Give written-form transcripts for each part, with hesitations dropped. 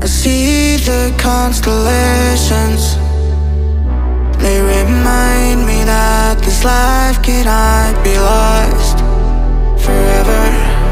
I see the constellations. They remind me that this life cannot be lost forever.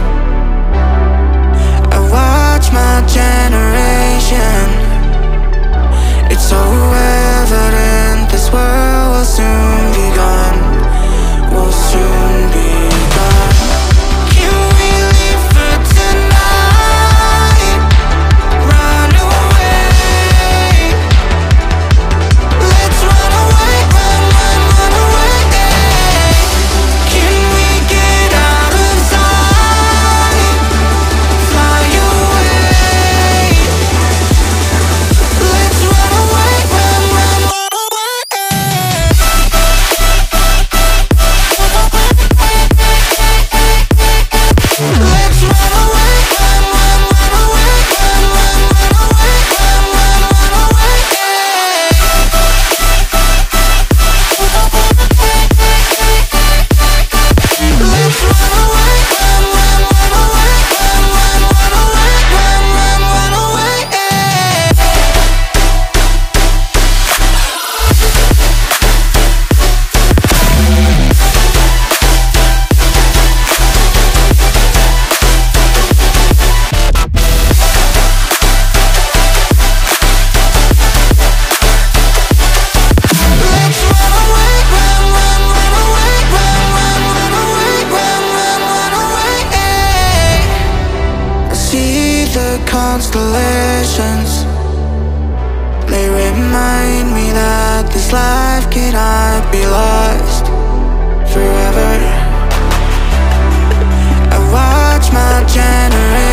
I watch my generation. It's so evident this world will soon be gone. Will soon be gone. Can we leave for tonight? Run away. Let's run away, run, run, run away. Can we get out of sight? Fly away. Let's run away, run, run, run away. Let's run away, run, run, run away, run, run, run away, run, run, run away. Let's run away, run, run, run away, run, run, run away, run, run, run away. Let's run away, run, run, run away, run, run, run away, run, run, run away. I see the constellations. They remind me that this life cannot be lost forever. I watch my generation.